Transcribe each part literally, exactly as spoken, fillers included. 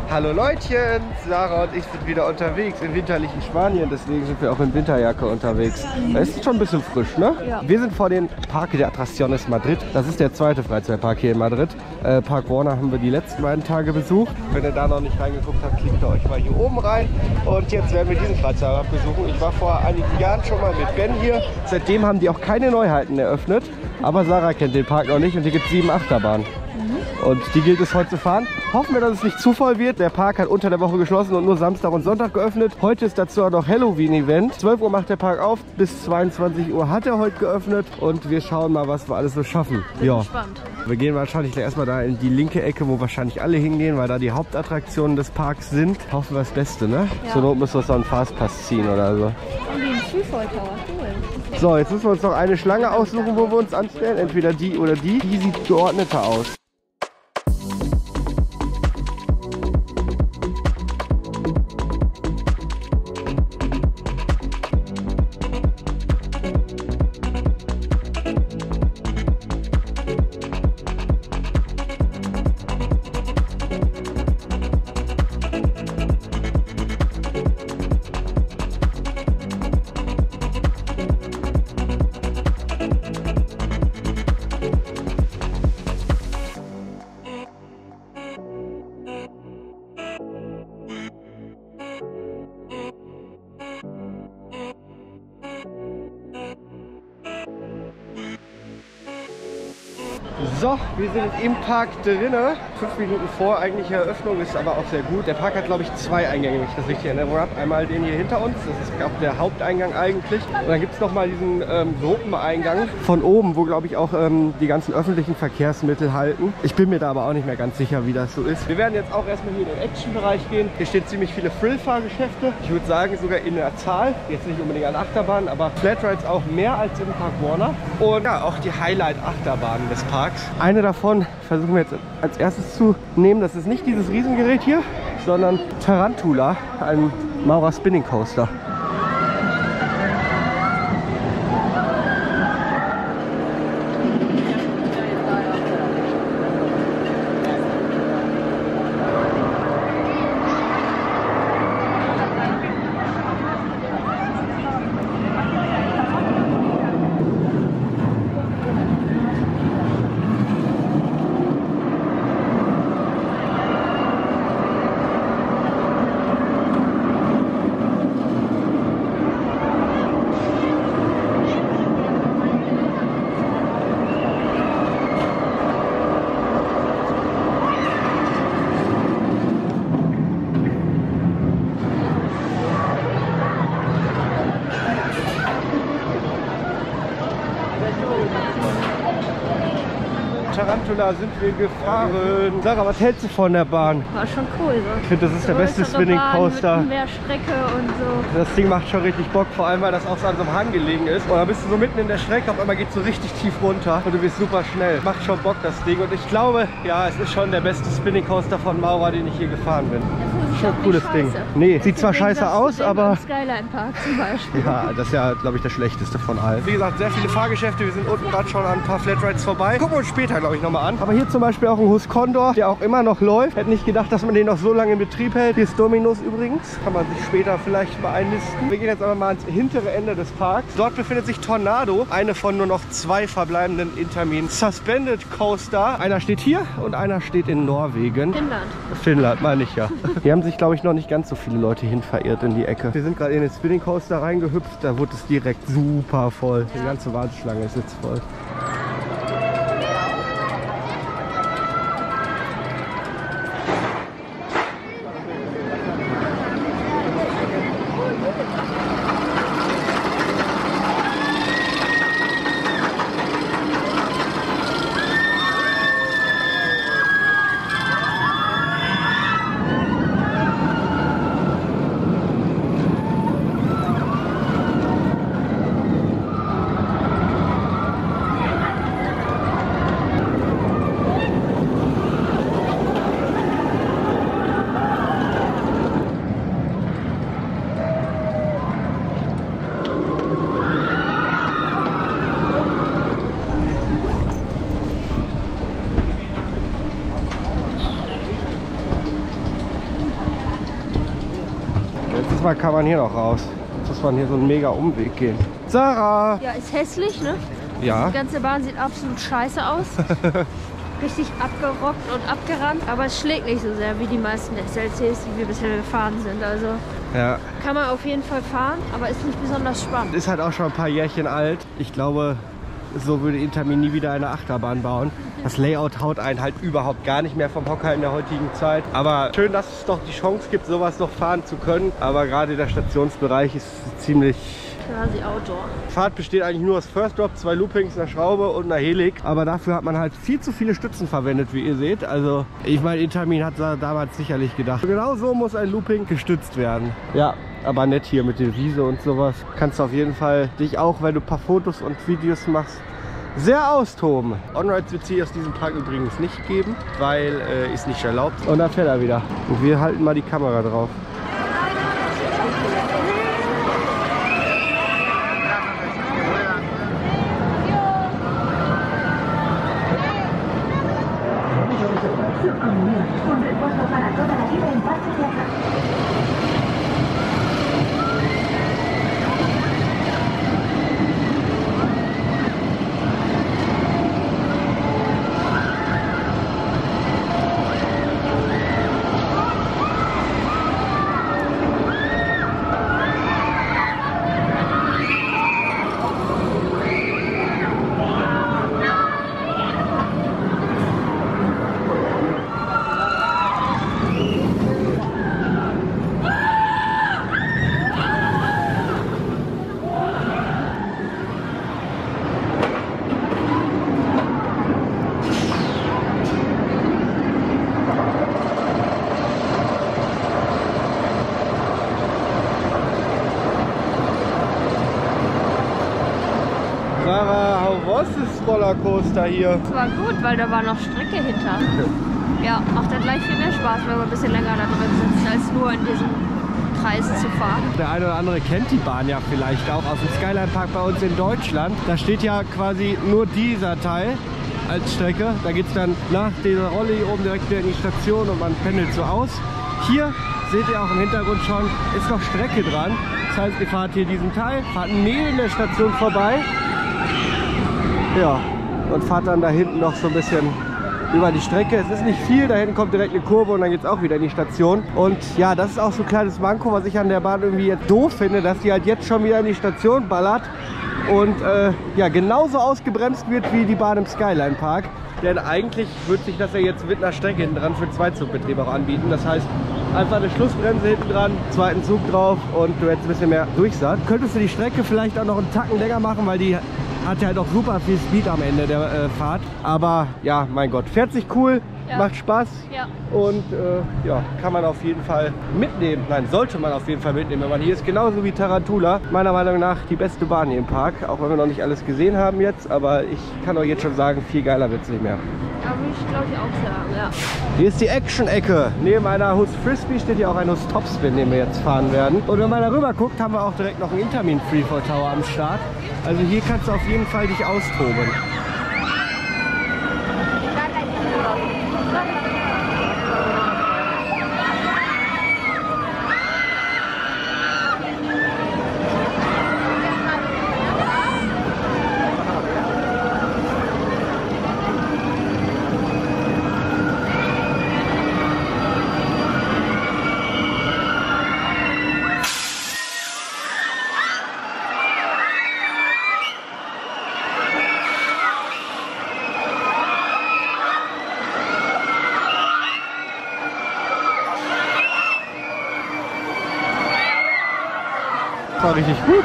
Hallo Leutchen, Sarah und ich sind wieder unterwegs im winterlichen Spanien, deswegen sind wir auch in Winterjacke unterwegs. Es ist schon ein bisschen frisch, ne? Ja. Wir sind vor den Parque de Atracciones Madrid. Das ist der zweite Freizeitpark hier in Madrid. Äh, Park Warner haben wir die letzten beiden Tage besucht. Wenn ihr da noch nicht reingeguckt habt, klickt ihr euch mal hier oben rein. Und jetzt werden wir diesen Freizeitpark besuchen. Ich war vor einigen Jahren schon mal mit Ben hier. Seitdem haben die auch keine Neuheiten eröffnet. Aber Sarah kennt den Park noch nicht und hier gibt es sieben Achterbahnen. Und die gilt es heute zu fahren. Hoffen wir, dass es nicht zu voll wird. Der Park hat unter der Woche geschlossen und nur Samstag und Sonntag geöffnet. Heute ist dazu auch noch Halloween-Event. zwölf Uhr macht der Park auf, bis zweiundzwanzig Uhr hat er heute geöffnet. Und wir schauen mal, was wir alles so schaffen. Bin ja. gespannt. Wir gehen wahrscheinlich gleich erstmal da in die linke Ecke, wo wahrscheinlich alle hingehen, weil da die Hauptattraktionen des Parks sind. Hoffen wir das Beste, ne? Ja. Zur Not müssen wir uns noch einen Fastpass ziehen oder so. Und den Freefall-Tower, cool. So, jetzt müssen wir uns noch eine Schlange aussuchen, wo wir uns anstellen. Entweder die oder die. Die sieht geordneter aus. So, wir sind im Park drinne. Fünf Minuten vor eigentlicher Eröffnung, ist aber auch sehr gut. Der Park hat, glaube ich, zwei Eingänge, wenn ich das richtig in Erinnerung habe. Einmal den hier hinter uns, das ist auch der Haupteingang eigentlich. Und dann gibt es nochmal diesen ähm, Gruppeneingang von oben, wo, glaube ich, auch ähm, die ganzen öffentlichen Verkehrsmittel halten. Ich bin mir da aber auch nicht mehr ganz sicher, wie das so ist. Wir werden jetzt auch erstmal hier in den Action-Bereich gehen. Hier stehen ziemlich viele Frill-Fahrgeschäfte. Ich würde sagen, sogar in der Zahl. Jetzt nicht unbedingt an Achterbahnen, aber Flatrides auch mehr als im Park Warner. Und ja, auch die Highlight-Achterbahnen des Parks. Eine davon versuchen wir jetzt als erstes zu nehmen. Das ist nicht dieses Riesengerät hier, sondern Tarantula, ein Maurer Spinning Coaster. Tarantula sind wir gefahren. Sarah, was hältst du von der Bahn? War schon cool so. Ich finde, das ist der beste Spinning Coaster. Mehr Strecke und so. Das Ding macht schon richtig Bock, vor allem weil das auch so an so einem Hang gelegen ist. Und dann bist du so mitten in der Strecke, auf einmal geht es so richtig tief runter und du bist super schnell. Macht schon Bock, das Ding. Und ich glaube, ja, es ist schon der beste Spinning Coaster von Maurer, den ich hier gefahren bin. Schon ein cooles Ding. Nee, sieht zwar scheiße aus, aber... Skyline Park zum Beispiel. Ja, das ist ja, glaube ich, das schlechteste von allen. Wie gesagt, sehr viele Fahrgeschäfte. Wir sind unten gerade schon an ein paar Flatrides vorbei. Gucken wir uns später, glaube ich, nochmal an. Aber hier zum Beispiel auch ein Hus Condor, der auch immer noch läuft. Hätte nicht gedacht, dass man den noch so lange in Betrieb hält. Hier ist Dominos übrigens. Kann man sich später vielleicht mal einlisten. Wir gehen jetzt aber mal ans hintere Ende des Parks. Dort befindet sich Tornado, eine von nur noch zwei verbleibenden Intermin Suspended Coaster. Einer steht hier und einer steht in Norwegen. Finnland. Finnland, meine ich ja. Hier haben sich, glaube ich, noch nicht ganz so viele Leute hin verirrt in die Ecke. Wir sind gerade in den Spinning Coaster reingehüpft. Da wurde es direkt super voll. Die ganze Warteschlange ist jetzt voll. Mal kann man hier noch raus. Jetzt muss man hier so einen mega Umweg gehen. Sarah! Ja, ist hässlich, ne? Ja. Die ganze Bahn sieht absolut scheiße aus. Richtig abgerockt und abgerannt. Aber es schlägt nicht so sehr wie die meisten S L Cs, die wir bisher gefahren sind. Also Ja. kann man auf jeden Fall fahren, aber ist nicht besonders spannend. Ist halt auch schon ein paar Jährchen alt. Ich glaube, so würde Intermin nie wieder eine Achterbahn bauen. Das Layout haut einen halt überhaupt gar nicht mehr vom Hocker in der heutigen Zeit. Aber schön, dass es doch die Chance gibt, sowas noch fahren zu können. Aber gerade der Stationsbereich ist ziemlich... Quasi Outdoor. Die Fahrt besteht eigentlich nur aus First Drop, zwei Loopings, einer Schraube und einer Helik. Aber dafür hat man halt viel zu viele Stützen verwendet, wie ihr seht. Also ich meine, Intermin hat da damals sicherlich gedacht, genau so muss ein Looping gestützt werden. Ja, aber nett hier mit der Wiese und sowas. Kannst du auf jeden Fall dich auch, wenn du ein paar Fotos und Videos machst, sehr austoben. On-Rides wird es hier aus diesem Park übrigens nicht geben, weil äh, ist nicht erlaubt. Und dann fährt er wieder. Und wir halten mal die Kamera drauf. Sarah, how was this Rollercoaster hier? Das war gut, weil da war noch Strecke hinter. Ja, macht dann gleich viel mehr Spaß, wenn man ein bisschen länger da drin sitzt, als nur in diesem Kreis zu fahren. Der eine oder andere kennt die Bahn ja vielleicht auch aus dem Skyline Park bei uns in Deutschland. Da steht ja quasi nur dieser Teil als Strecke. Da geht es dann nach dieser Rolle hier oben direkt wieder in die Station und man pendelt so aus. Hier seht ihr auch im Hintergrund schon, ist noch Strecke dran. Das heißt, ihr fahrt hier diesen Teil, fahrt neben der Station vorbei. Ja, und fahrt dann da hinten noch so ein bisschen über die Strecke. Es ist nicht viel, da hinten kommt direkt eine Kurve und dann geht es auch wieder in die Station. Und ja, das ist auch so ein kleines Manko, was ich an der Bahn irgendwie jetzt doof finde, dass die halt jetzt schon wieder in die Station ballert und äh, ja, genauso ausgebremst wird wie die Bahn im Skyline Park. Denn eigentlich würde sich das ja jetzt mit einer Strecke hinten dran für Zweizugbetrieb auch anbieten. Das heißt, einfach eine Schlussbremse hinten dran, zweiten Zug drauf und du hättest ein bisschen mehr Durchsatz. Könntest du die Strecke vielleicht auch noch einen Tacken länger machen, weil die hat ja halt auch super viel Speed am Ende der äh, Fahrt. Aber ja, mein Gott, fährt sich cool, ja. Macht Spaß ja. Und äh, ja, kann man auf jeden Fall mitnehmen. Nein, sollte man auf jeden Fall mitnehmen, wenn man hier ist. Genauso wie Tarantula. Meiner Meinung nach die beste Bahn hier im Park. Auch wenn wir noch nicht alles gesehen haben jetzt. Aber ich kann euch jetzt schon sagen, viel geiler wird es nicht mehr. Ja, würde ich glaube ich auch sagen, ja. Hier ist die Action-Ecke. Neben einer Hus Frisbee steht hier auch ein Hus Topspin, den wir jetzt fahren werden. Und wenn man da rüber guckt, haben wir auch direkt noch einen Intermin Freefall Tower am Start. Also hier kannst du auf jeden Fall dich austoben. Das war richtig gut.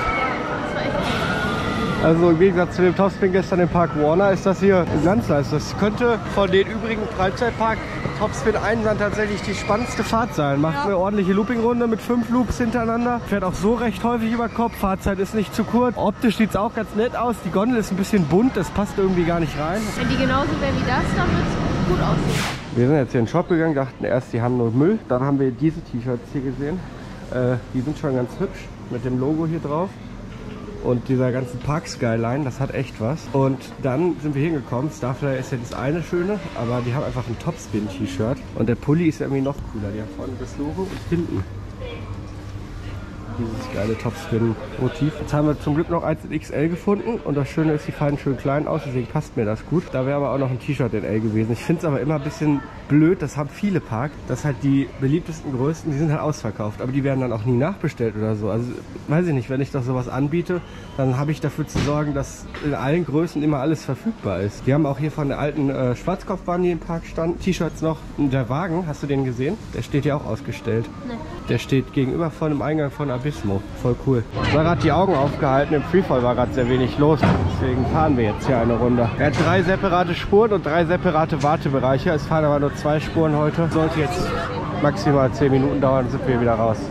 Also im Gegensatz zu dem Topspin gestern im Park Warner ist das hier ein Glanzleistung. Das könnte von den übrigen Freizeitpark Topspin eins dann tatsächlich die spannendste Fahrt sein. Macht ja. Eine ordentliche Loopingrunde mit fünf Loops hintereinander. Fährt auch so recht häufig über Kopf. Fahrzeit ist nicht zu kurz. Optisch sieht es auch ganz nett aus. Die Gondel ist ein bisschen bunt. Das passt irgendwie gar nicht rein. Wenn die genauso wäre wie das, dann wird es gut aussehen. Wir sind jetzt hier in den Shop gegangen, dachten erst, die haben nur Müll. Dann haben wir diese T-Shirts hier gesehen. Äh, die sind schon ganz hübsch mit dem Logo hier drauf. Und dieser ganzen Park-Skyline, das hat echt was. Und dann sind wir hingekommen. Starflyer ist ja das eine Schöne, aber die haben einfach ein Topspin-T-Shirt. Und der Pulli ist ja irgendwie noch cooler. Die haben vorne das Logo und hinten dieses geile Topspin-Motiv. Jetzt haben wir zum Glück noch eins in X L gefunden und das Schöne ist, die fallen schön klein aus, deswegen passt mir das gut. Da wäre aber auch noch ein T-Shirt in L gewesen. Ich finde es aber immer ein bisschen blöd, das haben viele Parks, dass halt die beliebtesten Größten, die sind halt ausverkauft, aber die werden dann auch nie nachbestellt oder so. Also weiß ich nicht, wenn ich doch sowas anbiete, dann habe ich dafür zu sorgen, dass in allen Größen immer alles verfügbar ist. Wir haben auch hier von der alten äh, Schwarzkopfbahn, die im Park stand, T-Shirts noch. Der Wagen, hast du den gesehen? Der steht ja auch ausgestellt. Nee. Der steht gegenüber von dem Eingang von Abismo. Voll cool. Sarah hat die Augen aufgehalten, im Freefall war gerade sehr wenig los, deswegen fahren wir jetzt hier eine Runde. Er hat drei separate Spuren und drei separate Wartebereiche. Es fahren aber nur zwei Spuren heute. Sollte jetzt maximal zehn Minuten dauern, sind wir wieder raus.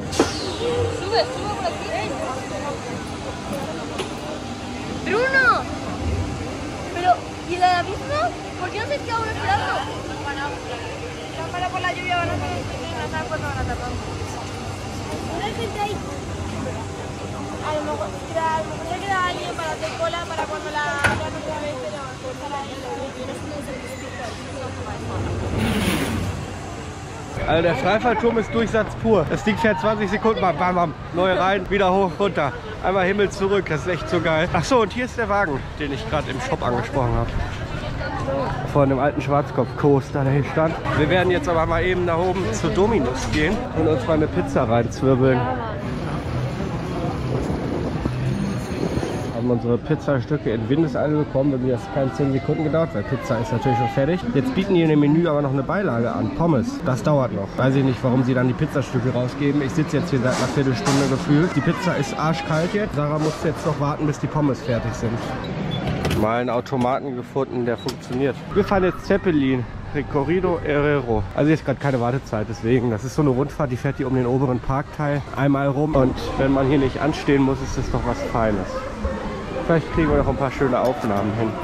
Bruno! Pero, ¿y la Abismo? ¿Por qué no se queda uno esperando? Para por la lluvia van a estar cuando van a tapar. ¿No hay gente ahí? A lo mejor se queda alguien para hacer cola para cuando la abran otra vez, pero estar ahí. Also der Freifallturm ist Durchsatz pur. Das Ding fährt zwanzig Sekunden mal, bam, bam, neu rein, wieder hoch, runter. Einmal Himmel zurück, das ist echt so geil. Ach so, und hier ist der Wagen, den ich gerade im Shop angesprochen habe. Von dem alten Schwarzkopf-Coaster, der hier stand. Wir werden jetzt aber mal eben da oben zu Dominus gehen und uns mal eine Pizza reinzwirbeln. Haben unsere Pizzastücke in Windeseile bekommen, bei mir hat es keine zehn Sekunden gedauert, weil Pizza ist natürlich schon fertig. Jetzt bieten die in dem Menü aber noch eine Beilage an, Pommes. Das dauert noch. Weiß ich nicht, warum sie dann die Pizzastücke rausgeben. Ich sitze jetzt hier seit einer Viertelstunde gefühlt. Die Pizza ist arschkalt jetzt. Sarah muss jetzt noch warten, bis die Pommes fertig sind. Mal einen Automaten gefunden, der funktioniert. Wir fahren jetzt Zeppelin. Recorrido Herrero. Also hier ist gerade keine Wartezeit, deswegen. Das ist so eine Rundfahrt, die fährt hier um den oberen Parkteil einmal rum. Und wenn man hier nicht anstehen muss, ist das doch was Feines. Vielleicht kriegen wir noch ein paar schöne Aufnahmen hin.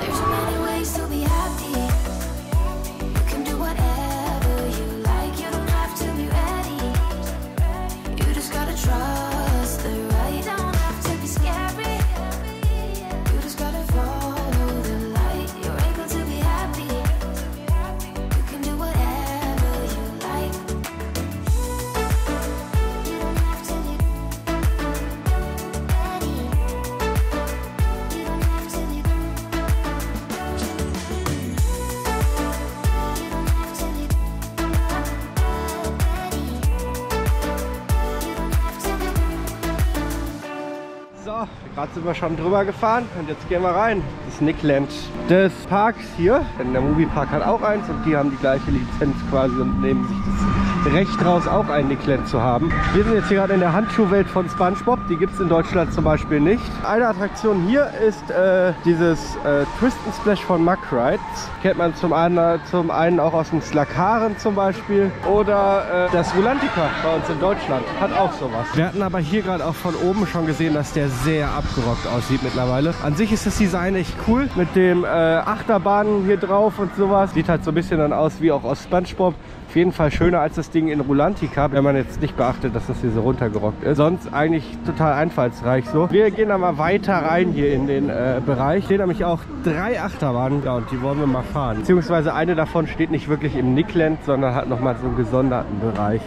Gerade sind wir schon drüber gefahren und jetzt gehen wir rein. Das Nickland des Parks hier. Denn der Moviepark hat auch eins und die haben die gleiche Lizenz quasi und nehmen sich das Recht raus, auch ein Nickland zu haben. Wir sind jetzt hier gerade in der Handschuhwelt von SpongeBob. Die gibt es in Deutschland zum Beispiel nicht. Eine Attraktion hier ist äh, dieses äh, Twist and Splash von Mack Rides. Kennt man zum einen, zum einen auch aus dem Slakaren zum Beispiel. Oder äh, das Rulantica bei uns in Deutschland hat auch sowas. Wir hatten aber hier gerade auch von oben schon gesehen, dass der sehr abgerockt aussieht mittlerweile. An sich ist das Design echt cool mit dem äh, Achterbahnen hier drauf und sowas. Sieht halt so ein bisschen dann aus wie auch aus SpongeBob. Auf jeden Fall schöner als das Ding in Rulantica, wenn man jetzt nicht beachtet, dass das hier so runtergerockt ist. Sonst eigentlich total einfallsreich so. Wir gehen dann mal weiter rein hier in den äh, Bereich. Hier nämlich auch drei Achterbahnen, ja, und die wollen wir mal fahren. Beziehungsweise eine davon steht nicht wirklich im Nickland, sondern hat nochmal so einen gesonderten Bereich.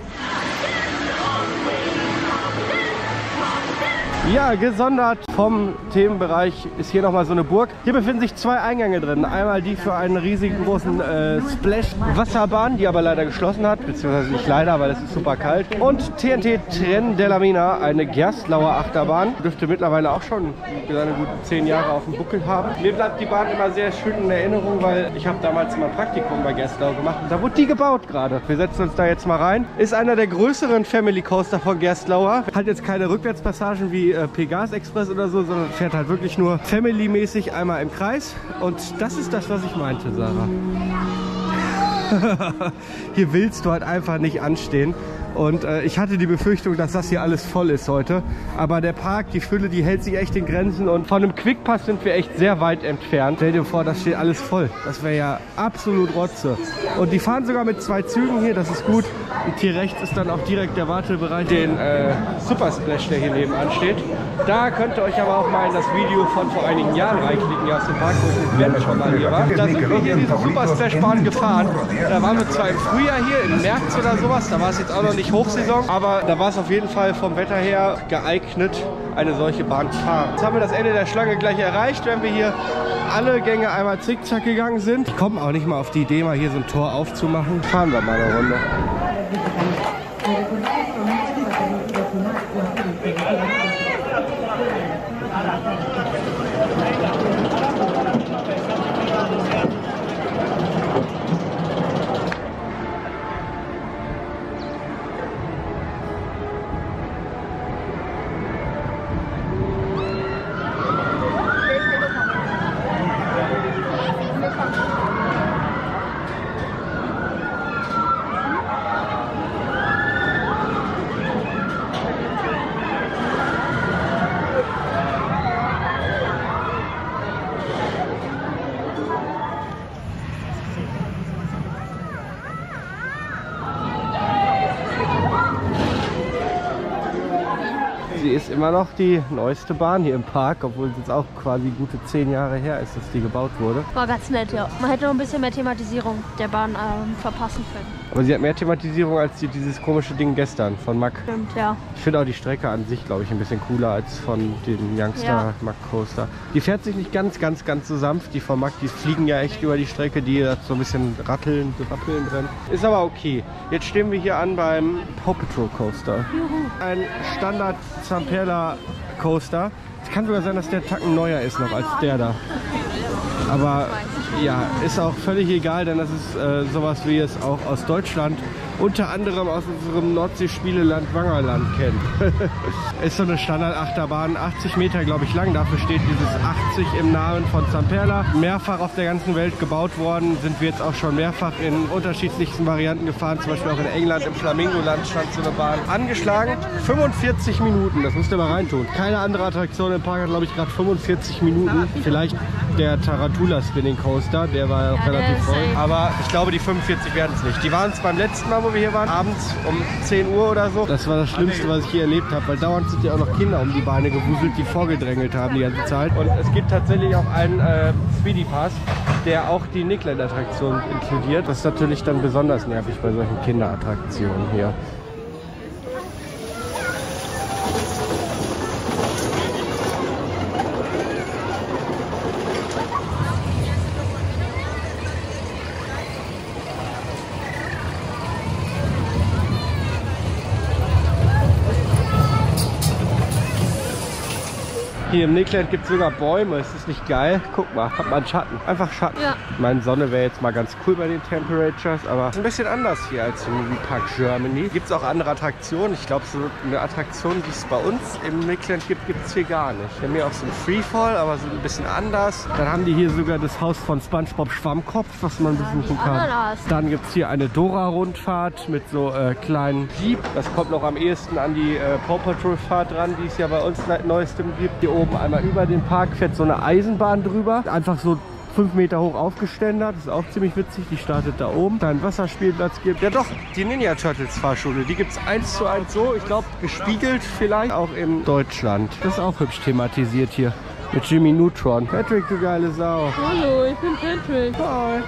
Ja, gesondert vom Themenbereich ist hier nochmal so eine Burg. Hier befinden sich zwei Eingänge drin. Einmal die für einen riesigen großen äh, Splash-Wasserbahn, die aber leider geschlossen hat, beziehungsweise nicht leider, weil es ist super kalt. Und T N T Tren de la Mina, eine Gerstlauer Achterbahn. Dürfte mittlerweile auch schon seine guten zehn Jahre auf dem Buckel haben. Mir bleibt die Bahn immer sehr schön in Erinnerung, weil ich habe damals mein Praktikum bei Gerstlauer gemacht und da wurde die gebaut gerade. Wir setzen uns da jetzt mal rein. Ist einer der größeren Family Coaster von Gerstlauer. Hat jetzt keine Rückwärtspassagen wie äh, Pegas Express oder so, sondern fährt halt wirklich nur Family-mäßig einmal im Kreis. Und das ist das, was ich meinte, Sarah. Hier willst du halt einfach nicht anstehen. Und äh, ich hatte die Befürchtung, dass das hier alles voll ist heute. Aber der Park, die Fülle, die hält sich echt in Grenzen. Und von einem Quickpass sind wir echt sehr weit entfernt. Stell dir vor, das steht alles voll. Das wäre ja absolut Rotze. Und die fahren sogar mit zwei Zügen hier, das ist gut. Und hier rechts ist dann auch direkt der Wartebereich, den äh, Super Splash, der hier nebenan steht. Da könnt ihr euch aber auch mal in das Video von vor einigen Jahren reinklicken, hier aus dem Park, wo ich mit Ben schon mal hier war. Da sind wir hier diese Super Splash Bahn gefahren. Da waren wir zwar im Frühjahr hier, im März oder sowas, da war es jetzt auch noch nicht nicht Hochsaison, aber da war es auf jeden Fall vom Wetter her geeignet, eine solche Bahn zu fahren. Jetzt haben wir das Ende der Schlange gleich erreicht, wenn wir hier alle Gänge einmal zickzack gegangen sind. Ich komme auch nicht mal auf die Idee, mal hier so ein Tor aufzumachen. Fahren wir mal eine Runde. Sie ist immer noch die neueste Bahn hier im Park, obwohl es jetzt auch quasi gute zehn Jahre her ist, dass die gebaut wurde. War ganz nett, ja. Man hätte noch ein bisschen mehr Thematisierung der Bahn ähm, verpassen können. Aber sie hat mehr Thematisierung als die, dieses komische Ding gestern von Mack. Stimmt, ja. Ich finde auch die Strecke an sich, glaube ich, ein bisschen cooler als von den Youngster Ja. Mack Coaster. Die fährt sich nicht ganz, ganz, ganz so sanft. Die von Mack, die fliegen ja echt über die Strecke, die hat so ein bisschen Ratteln, Rappeln drin. Ist aber okay. Jetzt stehen wir hier an beim Paw Patrol Coaster. Juhu. Ein Standard Zamperla Coaster. Es kann sogar sein, dass der Tacken neuer ist noch als der da. Aber ja, ist auch völlig egal, denn das ist äh, sowas, wie es auch aus Deutschland, unter anderem aus unserem Nordsee-Spieleland Wangerland kennen. Ist so eine Standard-Achterbahn, achtzig Meter glaube ich lang, dafür steht dieses achtzig im Namen von Zamperla. Mehrfach auf der ganzen Welt gebaut worden, sind wir jetzt auch schon mehrfach in unterschiedlichsten Varianten gefahren, zum Beispiel auch in England, im Flamingoland stand so eine Bahn. Angeschlagen, fünfundvierzig Minuten, das musst du mal reintun. Keine andere Attraktion im Park hat glaube ich gerade fünfundvierzig Minuten, vielleicht der Tarantula Spinning Coaster, der war ja auch Ja, relativ der ist voll. safe. Aber ich glaube, die fünfundvierzig werden es nicht. Die waren es beim letzten Mal, wo wir hier waren, abends um zehn Uhr oder so. Das war das Schlimmste, was ich hier erlebt habe, weil dauernd sind ja auch noch Kinder um die Beine gewuselt, die vorgedrängelt haben die ganze Zeit. Und es gibt tatsächlich auch einen äh, Speedy Pass, der auch die Nickland-Attraktion inkludiert. Das ist natürlich dann besonders nervig bei solchen Kinderattraktionen hier. Hier im Nickland gibt es sogar Bäume. Ist das nicht geil? Guck mal, hat man Schatten. Einfach Schatten. Ja. Ich meine, Sonne wäre jetzt mal ganz cool bei den Temperatures, aber ist ein bisschen anders hier als im Movie Park Germany. Gibt es auch andere Attraktionen? Ich glaube, so eine Attraktion, die es bei uns im Nickland gibt, gibt es hier gar nicht. Wir haben hier auch so ein Freefall, aber so ein bisschen anders. Dann haben die hier sogar das Haus von SpongeBob Schwammkopf, was man besuchen kann. Ananas. Dann gibt es hier eine Dora-Rundfahrt mit so äh, kleinen Jeep. Das kommt noch am ehesten an die äh, Paw Patrol-Fahrt ran, die es ja bei uns seit neuestem gibt. Hier oben einmal über den Park fährt so eine Eisenbahn drüber. Einfach so fünf Meter hoch aufgeständert. Das ist auch ziemlich witzig. Die startet da oben. Da einen Wasserspielplatz gibt. Ja doch, die Ninja Turtles Fahrschule. Die gibt es eins zu eins so. Ich glaube, gespiegelt vielleicht auch in Deutschland. Das ist auch hübsch thematisiert hier. Mit Jimmy Neutron. Patrick, du geile Sau. Hallo, ich bin Patrick. Hi.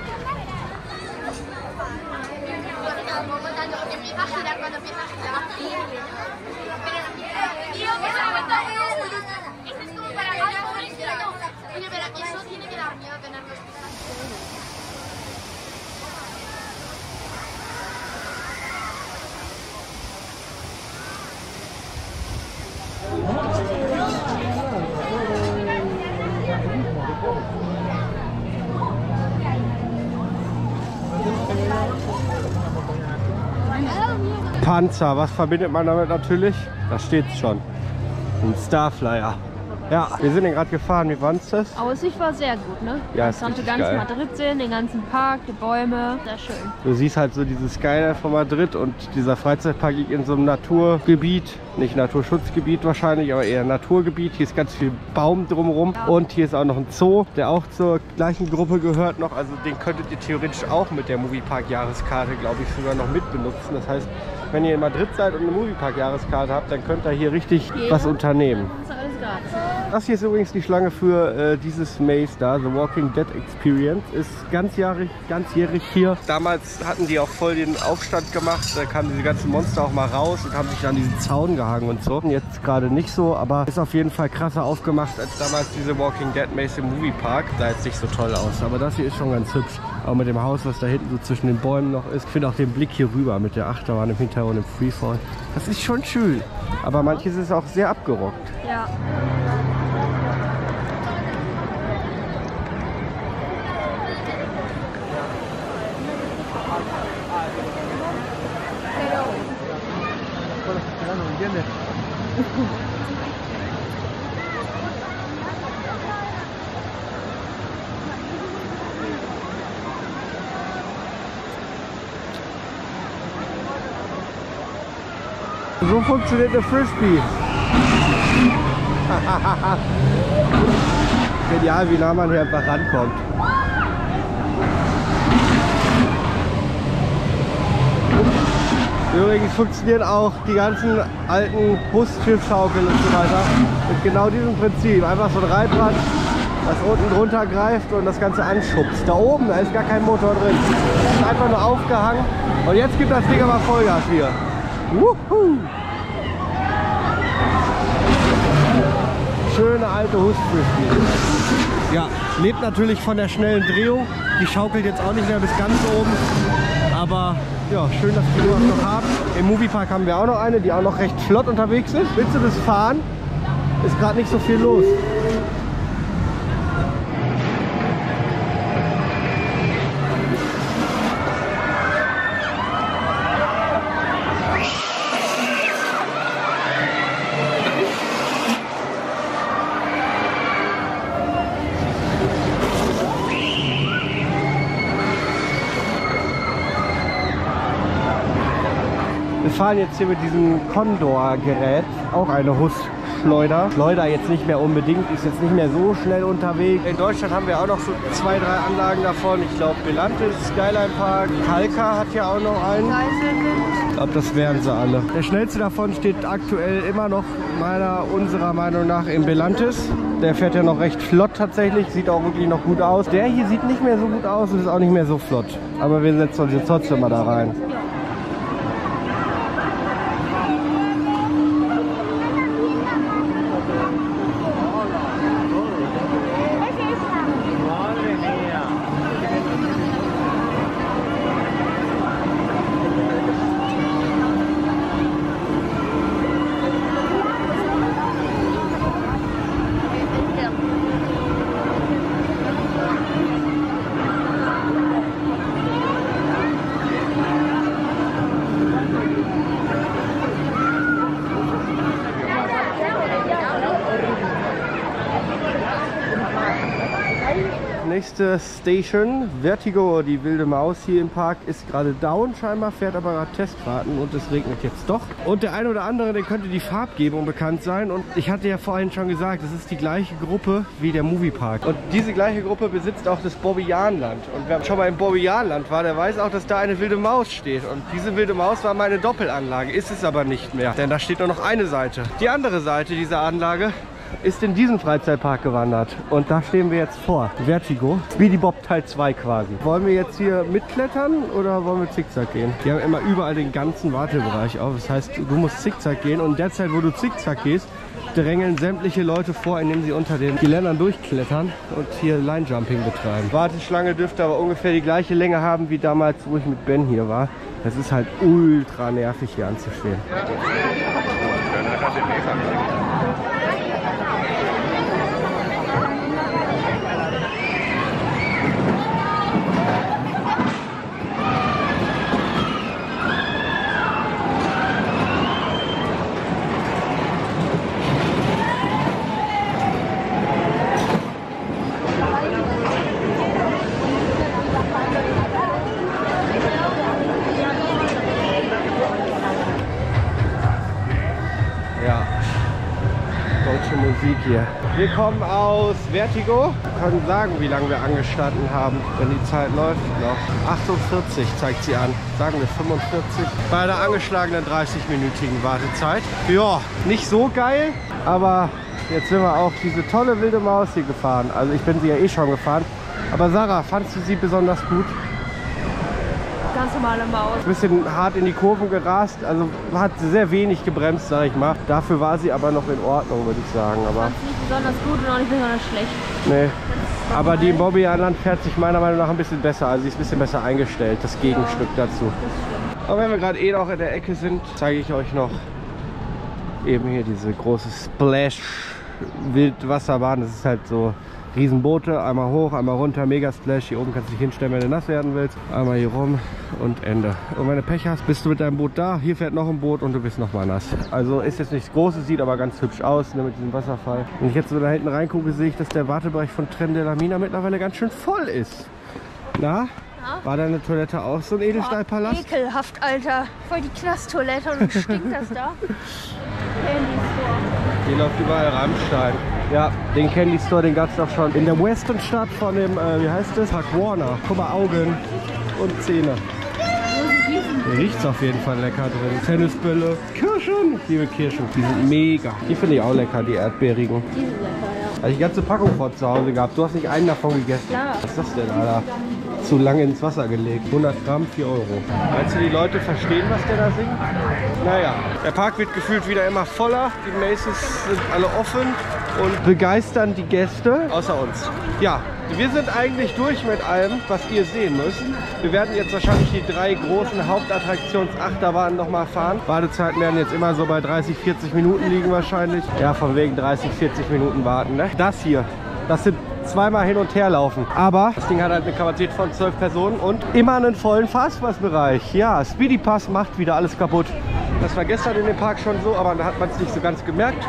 Panzer, was verbindet man damit natürlich? Da steht's schon. Ein Starflyer. Ja, wir sind den gerade gefahren. Wie fandest du das? Aussicht war sehr gut, ne? Ja, Ich ist konnte richtig ganz geil. Madrid sehen, den ganzen Park, die Bäume. Sehr schön. Du siehst halt so dieses Skyline von Madrid und dieser Freizeitpark liegt in so einem Naturgebiet. Nicht Naturschutzgebiet wahrscheinlich, aber eher Naturgebiet. Hier ist ganz viel Baum drumherum. Und hier ist auch noch ein Zoo, der auch zur gleichen Gruppe gehört noch. Also den könntet ihr theoretisch auch mit der Moviepark Jahreskarte, glaube ich, sogar noch mitbenutzen. Das heißt, wenn ihr in Madrid seid und eine Moviepark Jahreskarte habt, dann könnt ihr hier richtig Jeder? was unternehmen. Das ist alles gratis. Das hier ist übrigens die Schlange für äh, dieses Maze da, The Walking Dead Experience. Ist ganzjährig, ganzjährig hier. Damals hatten die auch voll den Aufstand gemacht. Da kamen diese ganzen Monster auch mal raus und haben sich an diesen Zaun gehangen und so. Jetzt gerade nicht so, aber ist auf jeden Fall krasser aufgemacht als damals diese Walking Dead Maze im Moviepark. Sah jetzt nicht so toll aus, aber das hier ist schon ganz hübsch. Auch mit dem Haus, was da hinten so zwischen den Bäumen noch ist. Ich finde auch den Blick hier rüber mit der Achterbahn im Hintergrund im Freefall. Das ist schon schön. Aber manches ist auch sehr abgerockt. Ja. So funktioniert eine Frisbee. Genial, wie nah man hier einfach rankommt. Übrigens funktionieren auch die ganzen alten Busschiffschaukeln und so weiter mit genau diesem Prinzip. Einfach so ein Reibrad, das unten drunter greift und das Ganze anschubst. Da oben, da ist gar kein Motor drin. Das ist einfach nur aufgehangen. Und jetzt gibt das Ding aber Vollgas hier. Wuhu! Schöne alte Husfrisbee. Ja, lebt natürlich von der schnellen Drehung. Die schaukelt jetzt auch nicht mehr bis ganz oben. Aber ja, schön, dass wir sowas noch haben. Im Moviepark haben wir auch noch eine, die auch noch recht flott unterwegs ist. Willst du das fahren? Ist gerade nicht so viel los. Wir fahren jetzt hier mit diesem Condor-Gerät, auch eine Husschleuder. Schleuder jetzt nicht mehr unbedingt, ist jetzt nicht mehr so schnell unterwegs. In Deutschland haben wir auch noch so zwei, drei Anlagen davon. Ich glaube, Belantes, Skyline Park, Kalka hat ja auch noch einen. Ich glaube, das wären sie alle. Der schnellste davon steht aktuell immer noch meiner, unserer Meinung nach in Belantes. Der fährt ja noch recht flott tatsächlich, sieht auch wirklich noch gut aus. Der hier sieht nicht mehr so gut aus und ist auch nicht mehr so flott. Aber wir setzen uns jetzt trotzdem mal da rein. Nächste Station, Vertigo, die wilde Maus hier im Park, ist gerade down scheinbar, fährt aber gerade Testfahrten und es regnet jetzt doch. Und der eine oder andere, der könnte die Farbgebung bekannt sein. Und ich hatte ja vorhin schon gesagt, das ist die gleiche Gruppe wie der Moviepark. Und diese gleiche Gruppe besitzt auch das Bobbejaanland. Und wer schon mal im Bobbejaanland war, der weiß auch, dass da eine wilde Maus steht. Und diese wilde Maus war meine Doppelanlage, ist es aber nicht mehr. Denn da steht nur noch eine Seite. Die andere Seite dieser Anlage ist in diesen Freizeitpark gewandert. Und da stehen wir jetzt vor. Vertigo. Speedy Bob Teil zwei quasi. Wollen wir jetzt hier mitklettern oder wollen wir zickzack gehen? Die haben immer überall den ganzen Wartebereich auf. Das heißt, du musst zickzack gehen und in der Zeit, wo du zickzack gehst, drängeln sämtliche Leute vor, indem sie unter den Geländern durchklettern und hier Line-Jumping betreiben. Warteschlange dürfte aber ungefähr die gleiche Länge haben wie damals, wo ich mit Ben hier war. Das ist halt ultra nervig hier anzustehen. Musik hier. Wir kommen aus Vertigo. Wir können sagen, wie lange wir angestanden haben, wenn die Zeit läuft noch. achtundvierzig zeigt sie an. Sagen wir fünfundvierzig. Bei einer angeschlagenen dreißig-minütigen Wartezeit. Ja, nicht so geil, aber jetzt sind wir auch diese tolle wilde Maus hier gefahren. Also ich bin sie ja eh schon gefahren. Aber Sarah, fandst du sie besonders gut? Ganz normale Maus. Ein bisschen hart in die Kurven gerast, also hat sehr wenig gebremst, sag ich mal. Dafür war sie aber noch in Ordnung, würde ich sagen. Aber Ich fand nicht besonders gut und auch nicht besonders schlecht. nee. Aber die Bobby an Land fährt sich meiner Meinung nach ein bisschen besser. Also sie ist ein bisschen besser eingestellt, das Gegenstück dazu. Das stimmt. Aber wenn wir gerade eh noch in der Ecke sind, zeige ich euch noch eben hier diese große Splash Wildwasserbahn. Das ist halt so Riesenboote, einmal hoch, einmal runter, mega Splash. Hier oben kannst du dich hinstellen, wenn du nass werden willst. Einmal hier rum und Ende. Und wenn du Pech hast, bist du mit deinem Boot da. Hier fährt noch ein Boot und du bist noch mal nass. Also ist jetzt nichts Großes, sieht aber ganz hübsch aus, ne, mit diesem Wasserfall. Wenn ich jetzt so da hinten reingucke, sehe ich, dass der Wartebereich von Tren de la Mina mittlerweile ganz schön voll ist. Na? War deine Toilette auch so ein Edelstahlpalast? Oh, ekelhaft, Alter. Voll die Knasttoilette und stinkt das da. Candy Store. Hier läuft überall Rammstein. Ja, den Candy Store, den gab es doch schon in der Westernstadt von dem, äh, wie heißt das? Park Warner. Guck mal, Augen und Zähne. Hier riecht es auf jeden Fall lecker drin. Tennisbälle, Kirschen. Ich liebe Kirschen, die sind mega. Die finde ich auch lecker, die Erdbeerigen. Die sind lecker, ja. Habe ich die ganze Packung vor zu Hause gehabt. Du hast nicht einen davon gegessen. Klar. Was ist das denn, Alter? Zu lange ins Wasser gelegt. hundert Gramm, vier Euro. Meinst du, die Leute verstehen, was der da singt? Naja, der Park wird gefühlt wieder immer voller. Die Macy's sind alle offen und begeistern die Gäste, außer uns. Ja, wir sind eigentlich durch mit allem, was ihr sehen müsst. Wir werden jetzt wahrscheinlich die drei großen Hauptattraktions-Achterbahnen noch mal fahren. Badezeiten werden jetzt immer so bei dreißig, vierzig Minuten liegen wahrscheinlich. Ja, von wegen dreißig, vierzig Minuten warten, ne? Das hier, das sind zweimal hin und her laufen. Aber das Ding hat halt eine Kapazität von zwölf Personen und immer einen vollen Fastpass-Bereich. Ja, Speedy Pass macht wieder alles kaputt. Das war gestern in dem Park schon so, aber da hat man es nicht so ganz gemerkt.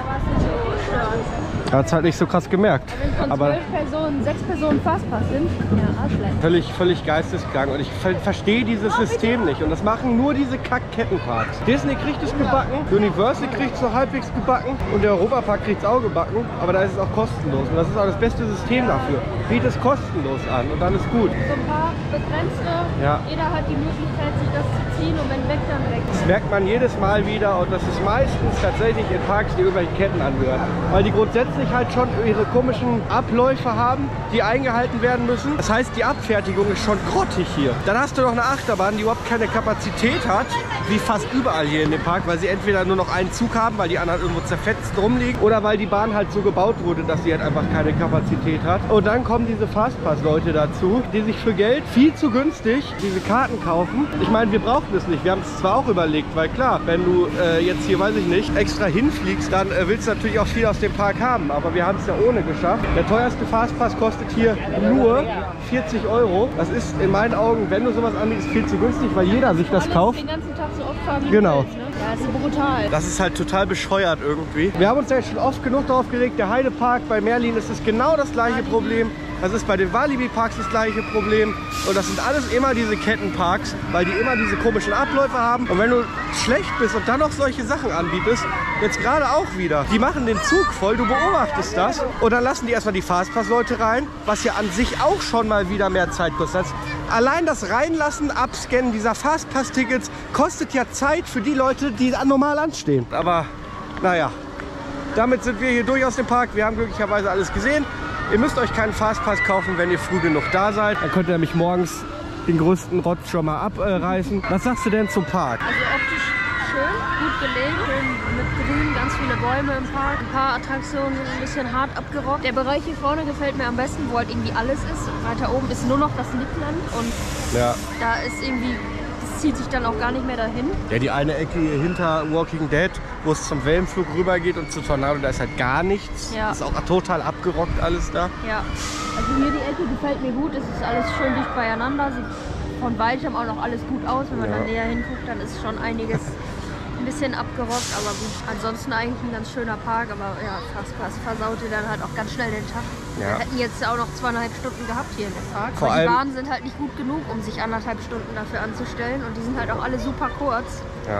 Da hat es halt nicht so krass gemerkt. Wenn von Aber zwölf Personen sechs Personen Fastpass sind, ja, Arschlein. völlig, völlig geisteskrank. Und ich ver verstehe dieses System nicht. Und das machen nur diese Kack-Kettenparks. Disney kriegt es gebacken, Universal kriegt es noch halbwegs gebacken und der Europapark kriegt es auch gebacken. Aber da ist es auch kostenlos. Und das ist auch das beste System dafür. Biet es kostenlos an und dann ist gut. So ein paar begrenzte, Ja. jeder hat die Möglichkeit, sich das zu ziehen und wenn weg, dann weg. Das merkt man jedes Mal wieder und das ist meistens tatsächlich in Parks, die irgendwelche Ketten anhören. Weil die grundsätzlich halt schon ihre komischen Abläufe haben, die eingehalten werden müssen. Das heißt, die Abfertigung ist schon grottig hier. Dann hast du noch eine Achterbahn, die überhaupt keine Kapazität hat, wie fast überall hier in dem Park, weil sie entweder nur noch einen Zug haben, weil die anderen irgendwo zerfetzt rumliegen, oder weil die Bahn halt so gebaut wurde, dass sie halt einfach keine Kapazität hat. Und dann kommen diese Fastpass-Leute dazu, die sich für Geld viel zu günstig diese Karten kaufen. Ich meine, wir brauchen es nicht. Wir haben es zwar auch überlegt, weil klar, wenn du äh, jetzt hier, weiß ich nicht, extra hinfliegst, dann äh, willst du natürlich auch viel aus dem Park haben. Aber wir haben es ja ohne geschafft. Der teuerste Fastpass kostet hier nur vierzig Euro. Das ist in meinen Augen, wenn du sowas anbietest, viel zu günstig, weil jeder sich das kauft. Den ganzen Tag so oft fahren, wie Genau. du willst, ne? Ja, das ist brutal. Das ist halt total bescheuert irgendwie. Wir haben uns ja jetzt schon oft genug darauf geregt. Der Heidepark bei Merlin ist es genau das gleiche Problem. Das ist bei den Walibi-Parks das gleiche Problem. Und das sind alles immer diese Kettenparks, weil die immer diese komischen Abläufe haben. Und wenn du schlecht bist und dann noch solche Sachen anbietest, jetzt gerade auch wieder, die machen den Zug voll, du beobachtest das und dann lassen die erstmal die Fastpass-Leute rein, was ja an sich auch schon mal wieder mehr Zeit kostet. Allein das Reinlassen, Abscannen dieser Fastpass-Tickets kostet ja Zeit für die Leute, die normal anstehen. Aber naja, damit sind wir hier durch aus dem Park. Wir haben glücklicherweise alles gesehen. Ihr müsst euch keinen Fastpass kaufen, wenn ihr früh genug da seid. Dann könnt ihr nämlich morgens den größten Rotz schon mal abreißen. Äh, Was sagst du denn zum Park? Also optisch schön, gut gelegen, schön mit Grün, ganz viele Bäume im Park. Ein paar Attraktionen sind ein bisschen hart abgerockt. Der Bereich hier vorne gefällt mir am besten, wo halt irgendwie alles ist. Weiter oben ist nur noch das Nippland und Ja. da ist irgendwie, das zieht sich dann auch gar nicht mehr dahin. Ja, die eine Ecke hier hinter Walking Dead, wo es zum Wellenflug rüber geht und zu Tornado, da ist halt gar nichts. Ja. Ist auch total abgerockt alles da. Ja, also hier die Ecke gefällt mir gut. Es ist alles schön dicht beieinander. Sieht von weitem auch noch alles gut aus. Wenn man Ja. dann näher hinguckt, dann ist schon einiges ein bisschen abgerockt. Aber gut, ansonsten eigentlich ein ganz schöner Park. Aber ja, Fastpass versaute dann halt auch ganz schnell den Tag. Ja. Wir hätten jetzt auch noch zweieinhalb Stunden gehabt hier in dem Park. Vor Aber die allem- Bahnen sind halt nicht gut genug, um sich anderthalb Stunden dafür anzustellen. Und die sind halt auch alle super kurz. Ja.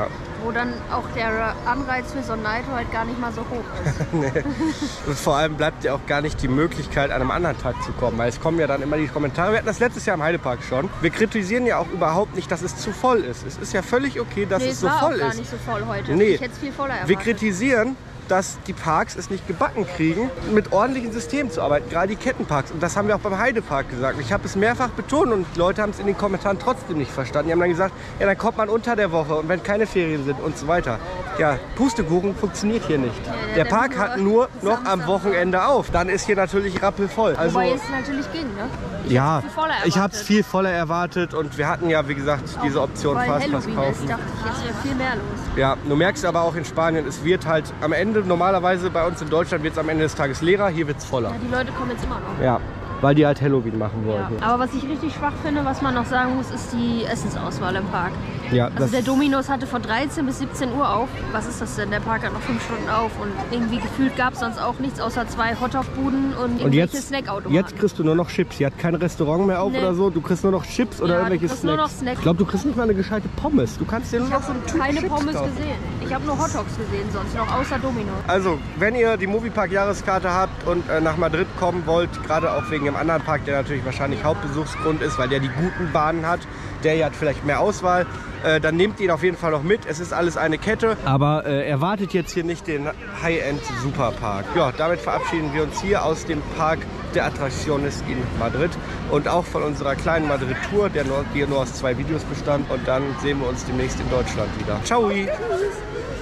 wo dann auch der Anreiz für so ein Nitro halt gar nicht mal so hoch ist. Nee. Und vor allem bleibt ja auch gar nicht die Möglichkeit, an einem anderen Tag zu kommen, weil es kommen ja dann immer die Kommentare. Wir hatten das letztes Jahr im Heidepark schon. Wir kritisieren ja auch überhaupt nicht, dass es zu voll ist. Es ist ja völlig okay, dass nee, es so war voll auch gar ist. nicht so voll heute. Nee. Ich hätte es viel voller erwartet. Wir kritisieren, dass die Parks es nicht gebacken kriegen, mit ordentlichen Systemen zu arbeiten, gerade die Kettenparks. Und das haben wir auch beim Heidepark gesagt. Ich habe es mehrfach betont und die Leute haben es in den Kommentaren trotzdem nicht verstanden. Die haben dann gesagt, ja, dann kommt man unter der Woche und wenn keine Ferien sind und so weiter. Ja, Pustekuchen funktioniert hier nicht. Ja, der, der der Park hat nur noch Samstag, am Wochenende auf. Dann ist hier natürlich rappelvoll. Also, wobei es natürlich ging, ne? Ich ja, viel voller ich habe es erwartet. viel voller erwartet und wir hatten ja, wie gesagt, diese Option Weil Fastpass Halloween kaufen. ist, dachte ich, jetzt wäre viel mehr los. Ja, du merkst aber auch in Spanien, es wird halt am Ende, normalerweise bei uns in Deutschland wird es am Ende des Tages leerer, hier wird es voller. Ja, die Leute kommen jetzt immer noch. Ja, weil die halt Halloween machen Ja. wollten. Aber was ich richtig schwach finde, was man noch sagen muss, ist die Essensauswahl im Park. Ja, Also das, der Dominos hatte von dreizehn bis siebzehn Uhr auf. Was ist das denn? Der Park hat noch fünf Stunden auf und irgendwie gefühlt gab es sonst auch nichts außer zwei Hotdog-Buden und und irgendwelche jetzt, Snackautomaten. jetzt kriegst du nur noch Chips. Hier hat kein Restaurant mehr auf Nee. oder so. Du kriegst nur noch Chips oder Ja, irgendwelche du kriegst Snacks. nur noch Snacks. Ich glaube, du kriegst nicht mal eine gescheite Pommes. Du kannst dir nur Ich noch habe so einen Typ keine Chips Pommes kaufen. gesehen. Ich habe nur Hotdogs gesehen sonst noch, außer Dominos. Also, wenn ihr die Moviepark-Jahreskarte habt und äh, nach Madrid kommen wollt, gerade auch wegen dem anderen Park, der natürlich wahrscheinlich Ja. Hauptbesuchsgrund ist, weil der die guten Bahnen hat, der hier hat vielleicht mehr Auswahl, äh, dann nehmt ihn auf jeden Fall noch mit. Es ist alles eine Kette. Aber äh, erwartet jetzt hier nicht den High-End-Superpark. Ja, damit verabschieden wir uns hier aus dem Park der Attracciones in Madrid und auch von unserer kleinen Madrid-Tour, der nur, die nur aus zwei Videos bestand. Und dann sehen wir uns demnächst in Deutschland wieder. Ciao! Tschüss.